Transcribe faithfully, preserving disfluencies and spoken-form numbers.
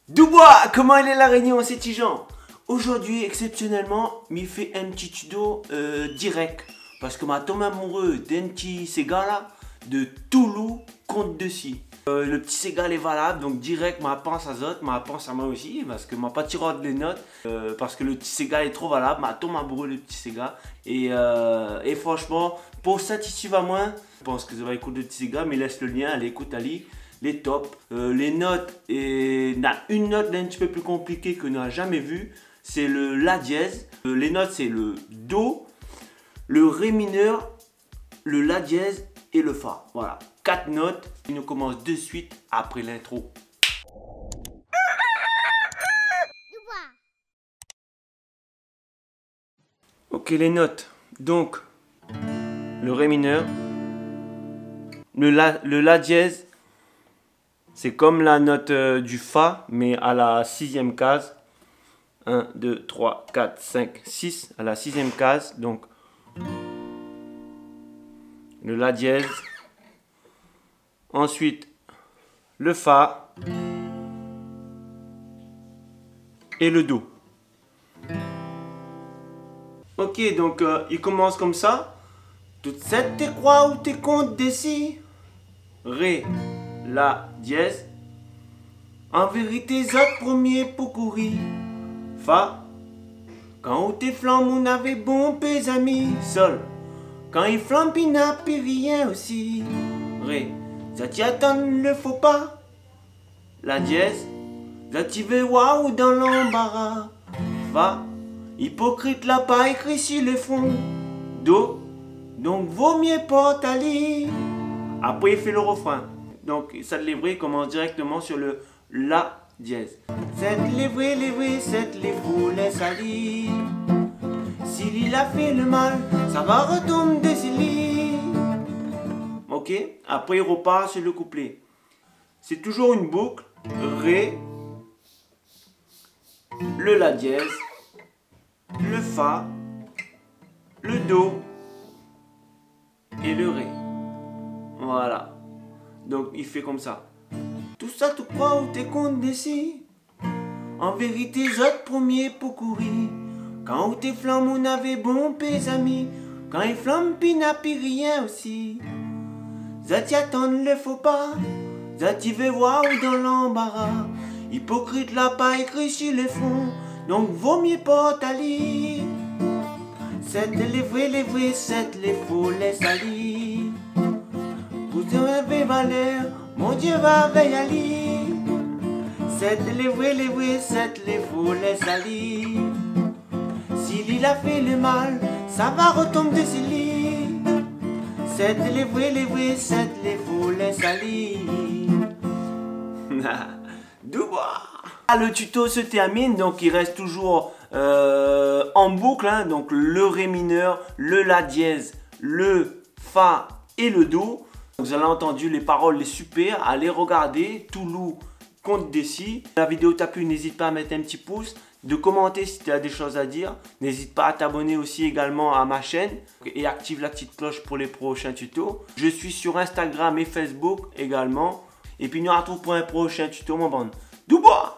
Dubois, comment elle est la réunion, c'est Tijan. Aujourd'hui, exceptionnellement, m'y fait un petit tuto euh, direct. Parce que ma tombe amoureux d'un petit Sega là, de Toulouse compte dessus. Euh, le petit Sega est valable, donc direct, ma pense à Zot, ma pense à moi aussi, parce que ma pas tiré les notes, euh, parce que le petit Sega est trop valable, ma tombe amoureux le petit Sega. Et, euh, et franchement, pour satisfaire à moi, je pense que ça va écouter le petit Sega, mais laisse le lien, allez écoute Ali. Les tops, euh, les notes, et on a une note un petit peu plus compliquée que nous n'a jamais vu, c'est le La dièse. Euh, les notes c'est le Do, le Ré mineur, le La dièse et le Fa. Voilà, quatre notes. Et nous commence de suite après l'intro. Ok, les notes. Donc, le Ré mineur, le La, le La dièse. C'est comme la note euh, du Fa, mais à la sixième case. un, deux, trois, quatre, cinq, six, à la sixième case. Donc, le La dièse. Ensuite, le Fa. Et le Do. Ok, donc euh, il commence comme ça. Toutes sept tes croix ou tes comptes des si. Ré. La dièse. En vérité, zot premier pour courir. Fa. Quand où tes flammes, on avait bon pes amis. Sol. Quand il flambe, il n'a plus rien aussi. Ré. Zot y attend, le faut pas. La dièse. Zot y veut waouh dans l'embarras. Fa. Hypocrite l'a pas écrit sur le fond. Do. Donc vaut mieux pas t'aller. Après il fait le refrain. Donc ça de lévré commence directement sur le La dièse. Cette lévré, lévré, cette lévré, laisse aller. S'il il a fait le mal, ça va retomber sur lui. Ok, après il repart sur le couplet. C'est toujours une boucle. Ré, le La dièse, le Fa, le Do et le Ré. Voilà. Donc il fait comme ça. Tout ça tu crois ou t'es compte d'ici. En vérité, j'autre premier pour courir. Quand où tes flammes, on avait bon pes amis. Quand il flambe, pis n'a plus rien aussi. Zati attend le faut pas. Zati veut voir ou dans l'embarras. Hypocrite l'a pas écrit sur le fond. Donc vaut mieux pas t'aller. C'est les vrais, les vrais, c'est les faux, laisse aller. Vous avez valeur, mon Dieu va veiller aller. C'est les vrais, les vrais, c'est les faux, laisse aller. S'il il a fait le mal, ça va retomber sur lui. C'est les vrais, les vrais, c'est les faux, laisse aller. Dubois. Le tuto se termine, donc il reste toujours euh, en boucle, hein, donc le Ré mineur, le La dièse, le Fa et le Do. Vous avez entendu les paroles, les super, allez regarder, Toulouse compte d'ici. La vidéo t'a plu, n'hésite pas à mettre un petit pouce, de commenter si tu as des choses à dire. N'hésite pas à t'abonner aussi également à ma chaîne et active la petite cloche pour les prochains tutos. Je suis sur Instagram et Facebook également. Et puis nous on se retrouve pour un prochain tuto, mon bande. Dubois!